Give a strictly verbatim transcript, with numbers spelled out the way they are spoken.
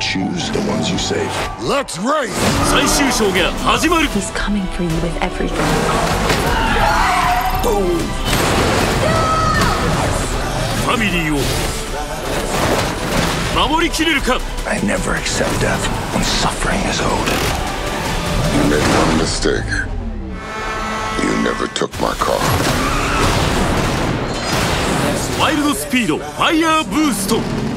choose the ones you save. Let's race! 最終章が始まる。 He's coming for you with everything. Boom! ファミリーを守りきれるか。 I never accept death when suffering is owed. You made one mistake. You never took my car. ワイルドスピードファイヤーブースト。